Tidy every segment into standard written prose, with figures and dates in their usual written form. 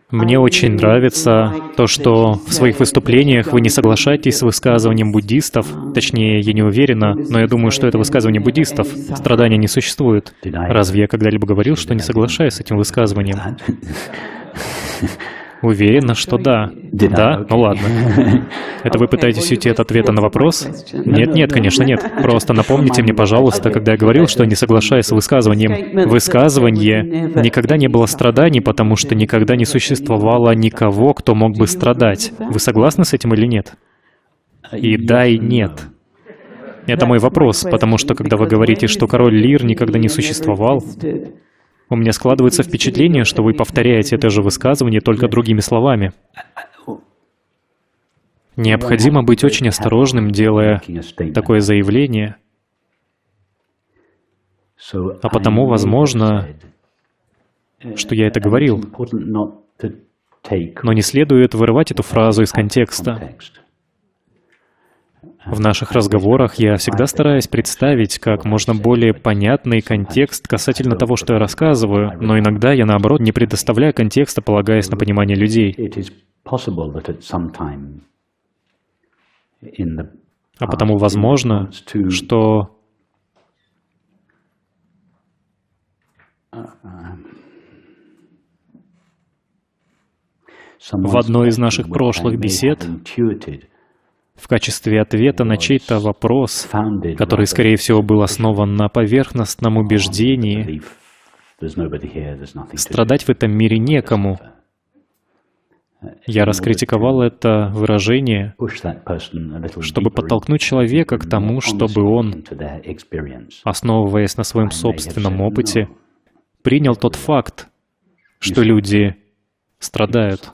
Мне очень нравится то, что в своих выступлениях вы не соглашаетесь с высказыванием буддистов. Точнее, я не уверена, но я думаю, что это высказывание буддистов. Страдания не существует. Разве я когда-либо говорил, что не соглашаюсь с этим высказыванием? Уверена, что да. Да? Ну ладно. Это вы пытаетесь уйти от ответа на вопрос? Нет, конечно, нет. Просто напомните мне, пожалуйста, когда я говорил, что не соглашаюсь с высказыванием. Высказывание «никогда не было страданий, потому что никогда не существовало никого, кто мог бы страдать». Вы согласны с этим или нет? И да, и нет. Это мой вопрос, потому что когда вы говорите, что король Лир никогда не существовал, у меня складывается впечатление, что вы повторяете это же высказывание только другими словами. Необходимо быть очень осторожным, делая такое заявление, а потому, возможно, что я это говорил, но не следует вырывать эту фразу из контекста. В наших разговорах я всегда стараюсь представить как можно более понятный контекст касательно того, что я рассказываю, но иногда я, наоборот, не предоставляю контекста, полагаясь на понимание людей. А потому возможно, что в одной из наших прошлых бесед в качестве ответа на чей-то вопрос, который, скорее всего, был основан на поверхностном убеждении, страдать в этом мире некому, я раскритиковал это выражение, чтобы подтолкнуть человека к тому, чтобы он, основываясь на своем собственном опыте, принял тот факт, что люди страдают.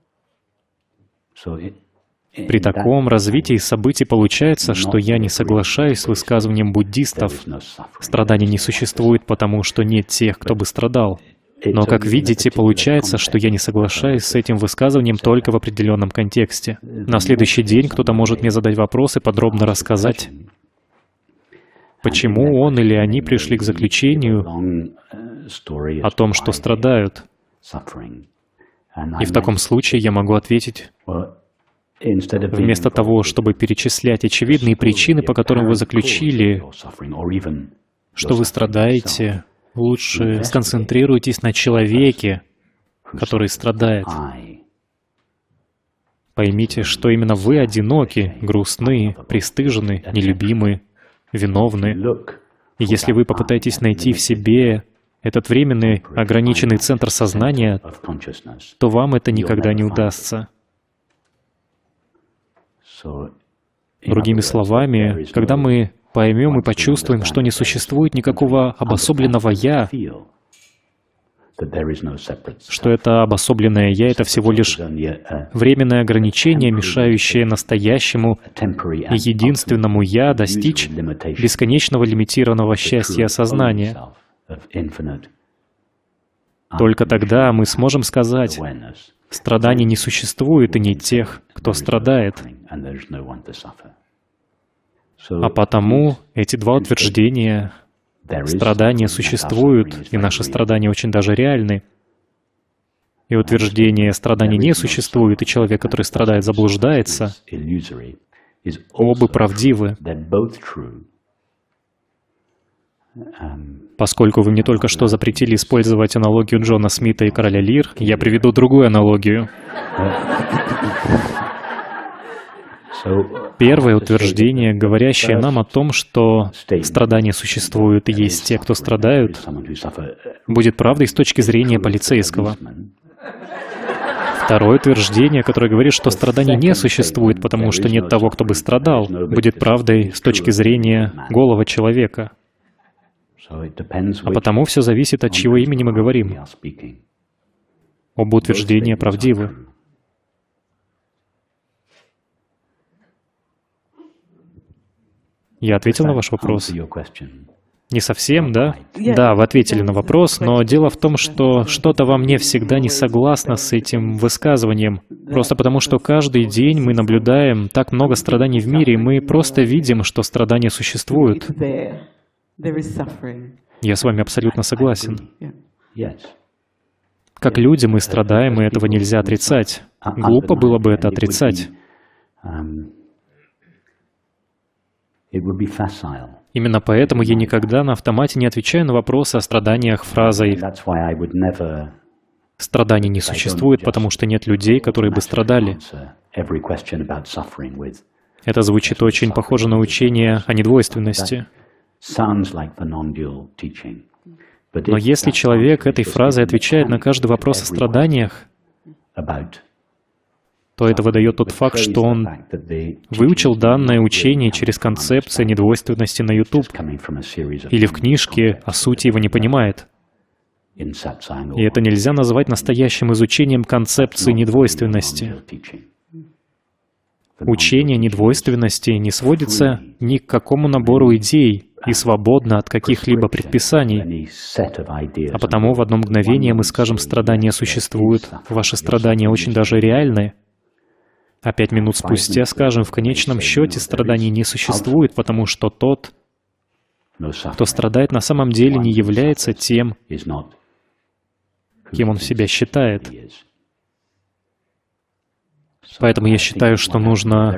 При таком развитии событий получается, что я не соглашаюсь с высказыванием буддистов. Страдания не существует, потому что нет тех, кто бы страдал. Но, как видите, получается, что я не соглашаюсь с этим высказыванием только в определенном контексте. На следующий день кто-то может мне задать вопрос и подробно рассказать, почему он или они пришли к заключению о том, что страдают. И в таком случае я могу ответить, вместо того, чтобы перечислять очевидные причины, по которым вы заключили, что вы страдаете, лучше сконцентрируйтесь на человеке, который страдает. Поймите, что именно вы одиноки, грустны, пристыжены, нелюбимы, виновны. И если вы попытаетесь найти в себе этот временный, ограниченный центр сознания, то вам это никогда не удастся. Другими словами, когда мы поймем и почувствуем, что не существует никакого обособленного «я», что это обособленное «я» — это всего лишь временное ограничение, мешающее настоящему и единственному «я» достичь бесконечного лимитированного счастья сознания. Только тогда мы сможем сказать: страданий не существует и нет тех, кто страдает. А потому эти два утверждения — страдания существуют, и наши страдания очень даже реальны, и утверждение «страданий не существует», и человек, который страдает, заблуждается, оба правдивы. Поскольку вы мне только что запретили использовать аналогию Джона Смита и короля Лир, я приведу другую аналогию. Первое утверждение, говорящее нам о том, что страдания существуют и есть те, кто страдают, будет правдой с точки зрения полицейского. Второе утверждение, которое говорит, что страданий не существует, потому что нет того, кто бы страдал, будет правдой с точки зрения голого человека. А потому все зависит, от чьего имени мы говорим. Оба утверждения правдивы. Я ответил на ваш вопрос? Не совсем, да? Да, вы ответили на вопрос, но дело в том, что что-то во мне всегда не согласно с этим высказыванием. Просто потому, что каждый день мы наблюдаем так много страданий в мире, и мы просто видим, что страдания существуют. Я с вами абсолютно согласен. Как люди мы страдаем, и этого нельзя отрицать. Глупо было бы это отрицать. Именно поэтому я никогда на автомате не отвечаю на вопросы о страданиях фразой «страданий не существует, потому что нет людей, которые бы страдали». Это звучит очень похоже на учение о недвойственности. Но если человек этой фразой отвечает на каждый вопрос о страданиях, то это выдает тот факт, что он выучил данное учение через концепцию недвойственности на YouTube или в книжке, а сути его не понимает. И это нельзя назвать настоящим изучением концепции недвойственности. Учение недвойственности не сводится ни к какому набору идей и свободно от каких-либо предписаний. А потому в одно мгновение мы скажем, страдания существуют, ваши страдания очень даже реальны. А 5 минут спустя скажем, в конечном счете страданий не существует, потому что тот, кто страдает, на самом деле не является тем, кем он себя считает. Поэтому я считаю, что нужно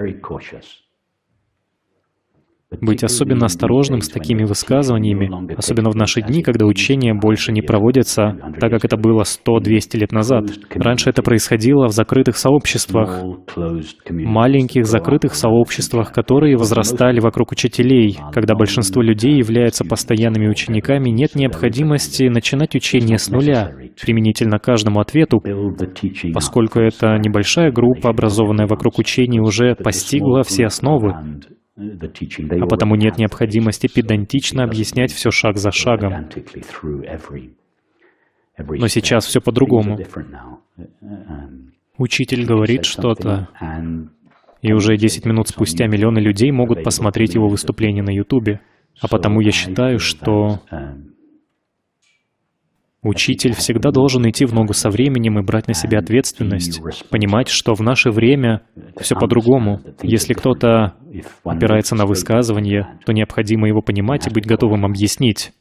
быть особенно осторожным с такими высказываниями, особенно в наши дни, когда учения больше не проводятся, так как это было 100-200 лет назад. Раньше это происходило в закрытых сообществах, маленьких закрытых сообществах, которые возрастали вокруг учителей. Когда большинство людей являются постоянными учениками, нет необходимости начинать учение с нуля, применительно к каждому ответу, поскольку эта небольшая группа, образованная вокруг учений, уже постигла все основы. А потому нет необходимости педантично объяснять все шаг за шагом. Но сейчас все по-другому. Учитель говорит что-то, и уже 10 минут спустя миллионы людей могут посмотреть его выступление на Ютубе. А потому я считаю, что учитель всегда должен идти в ногу со временем и брать на себя ответственность, понимать, что в наше время все по-другому. Если кто-то опирается на высказывание, то необходимо его понимать и быть готовым объяснить.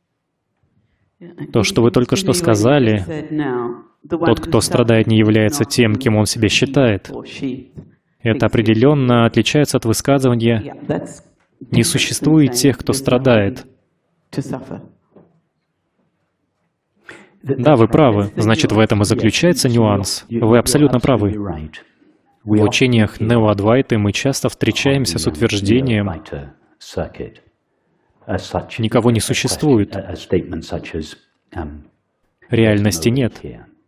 То, что вы только что сказали, тот, кто страдает, не является тем, кем он себя считает. Это определенно отличается от высказывания «не существует тех, кто страдает». Да, вы правы. Значит, в этом и заключается нюанс. Вы абсолютно правы. В учениях Нео-Адвайты мы часто встречаемся с утверждением «никого не существует». Реальности нет.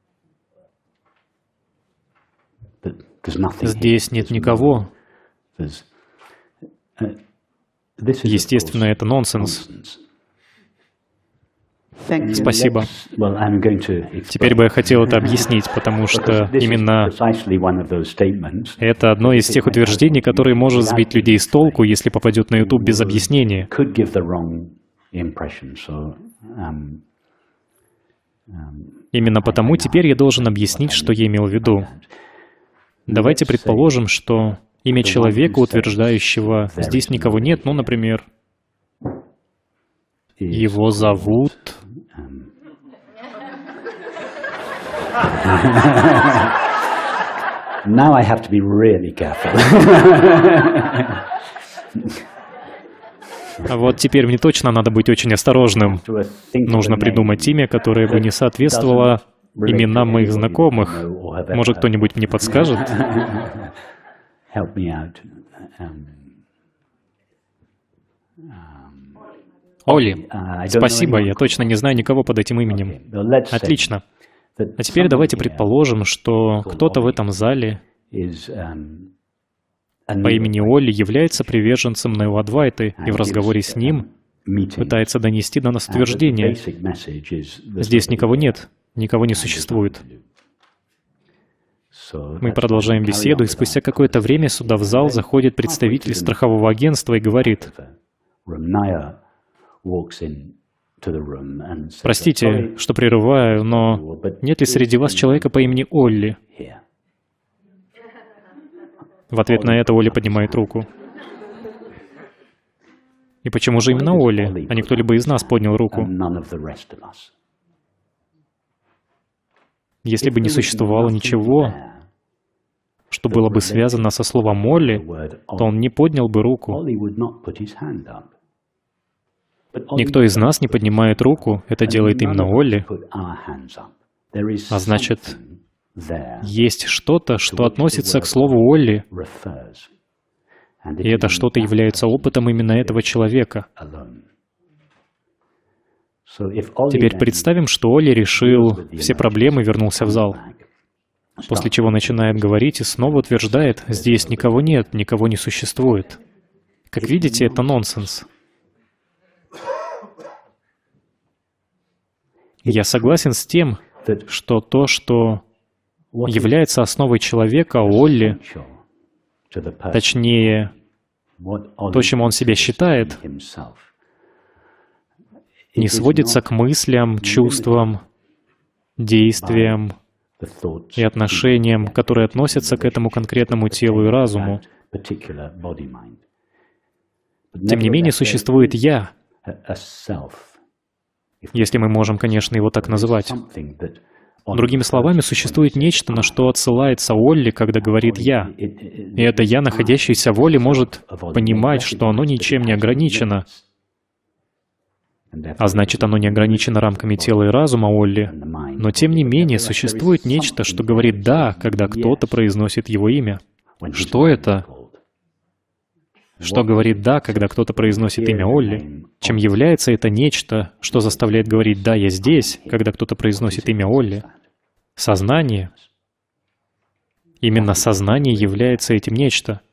Здесь нет никого. Естественно, это нонсенс. Спасибо. Теперь бы я хотел это объяснить, потому что именно это одно из тех утверждений, которое может сбить людей с толку, если попадет на YouTube без объяснения. Именно потому теперь я должен объяснить, что я имел в виду. Давайте предположим, что имя человека, утверждающего «здесь никого нет», ну, например, его зовут... Now I have to be really careful. А вот теперь мне точно надо быть очень осторожным. Нужно придумать имя, которое бы не соответствовало именам моих знакомых. Может, кто-нибудь мне подскажет? Оли. Спасибо, я точно не знаю никого под этим именем. Отлично. А теперь давайте предположим, что кто-то в этом зале по имени Оли является приверженцем Нео-Адвайты и в разговоре с ним пытается донести до нас утверждение: здесь никого нет, никого не существует. Мы продолжаем беседу, и спустя какое-то время сюда в зал заходит представитель страхового агентства и говорит: «Простите, что прерываю, но нет ли среди вас человека по имени Олли?» В ответ на это Олли поднимает руку. И почему же именно Олли, а не кто-либо из нас поднял руку? Если бы не существовало ничего, что было бы связано со словом «Олли», то он не поднял бы руку. Никто из нас не поднимает руку, это делает именно Олли. А значит, есть что-то, что относится к слову «Олли», и это что-то является опытом именно этого человека. Теперь представим, что Олли решил все проблемы и вернулся в зал, после чего начинает говорить и снова утверждает: «Здесь никого нет, никого не существует». Как видите, это нонсенс. Я согласен с тем, что то, что является основой человека, Олли, точнее, то, чем он себя считает, не сводится к мыслям, чувствам, действиям и отношениям, которые относятся к этому конкретному телу и разуму. Тем не менее, существует «я», если мы можем, конечно, его так называть. Другими словами, существует нечто, на что отсылается Олли, когда говорит «я». И это «я», находящееся в Олли, может понимать, что оно ничем не ограничено. А значит, оно не ограничено рамками тела и разума Олли. Но тем не менее, существует нечто, что говорит «да», когда кто-то произносит его имя. Что это? Что говорит «да», когда кто-то произносит имя Олли? Чем является это нечто, что заставляет говорить «да, я здесь», когда кто-то произносит имя Олли? Сознание. Именно сознание является этим нечто.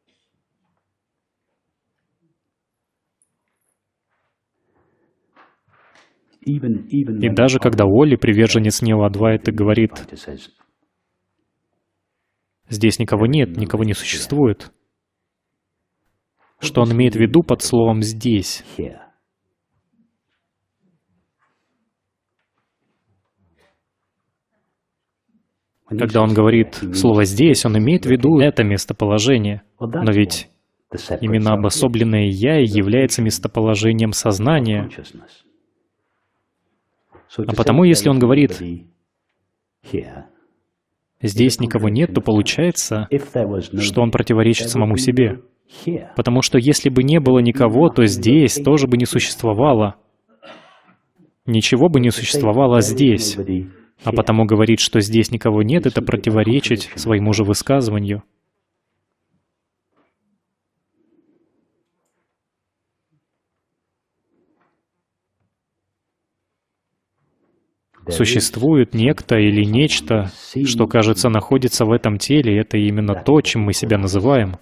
И даже когда Олли, приверженец Нео-Адвайты, говорит «здесь никого нет, никого не существует», что он имеет в виду под словом «здесь»? Когда он говорит слово «здесь», он имеет в виду это местоположение. Но ведь именно обособленное «я» и является местоположением сознания. А потому, если он говорит «здесь никого нет», то получается, что он противоречит самому себе. Потому что если бы не было никого, то здесь тоже бы не существовало. Ничего бы не существовало здесь. А потому говорить, что здесь никого нет, это противоречить своему же высказыванию. Существует некто или нечто, что, кажется, находится в этом теле, и это именно то, чем мы себя называем.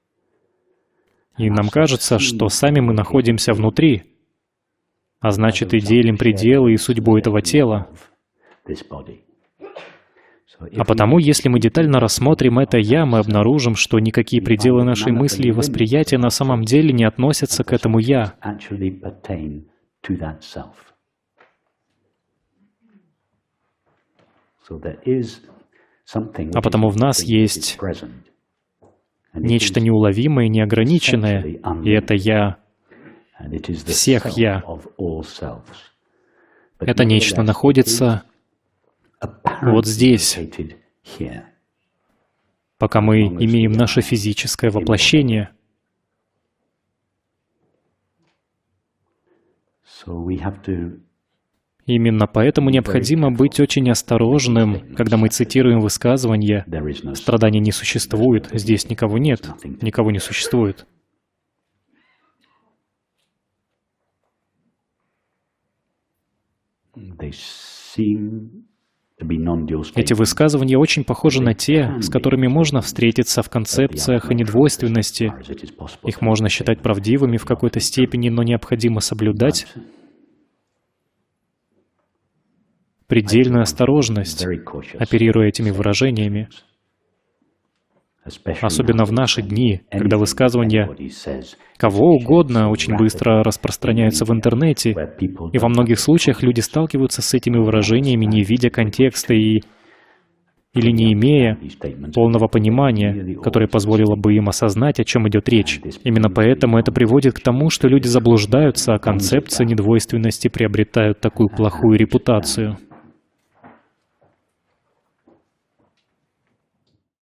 И нам кажется, что сами мы находимся внутри, а значит, и делим пределы и судьбу этого тела. А потому, если мы детально рассмотрим это «я», мы обнаружим, что никакие пределы нашей мысли и восприятия на самом деле не относятся к этому «я». А потому в нас есть нечто неуловимое и неограниченное, и это «я» всех «я». Это нечто находится вот здесь, пока мы имеем наше физическое воплощение. Именно поэтому необходимо быть очень осторожным, когда мы цитируем высказывание «страдания не существует», «здесь никого нет», «никого не существует». Эти высказывания очень похожи на те, с которыми можно встретиться в концепциях о недвойственности. Их можно считать правдивыми в какой-то степени, но необходимо соблюдать предельную осторожность, оперируя этими выражениями. Особенно в наши дни, когда высказывания кого угодно очень быстро распространяются в интернете, и во многих случаях люди сталкиваются с этими выражениями, не видя контекста или не имея полного понимания, которое позволило бы им осознать, о чем идет речь. Именно поэтому это приводит к тому, что люди заблуждаются, а концепции недвойственности приобретают такую плохую репутацию.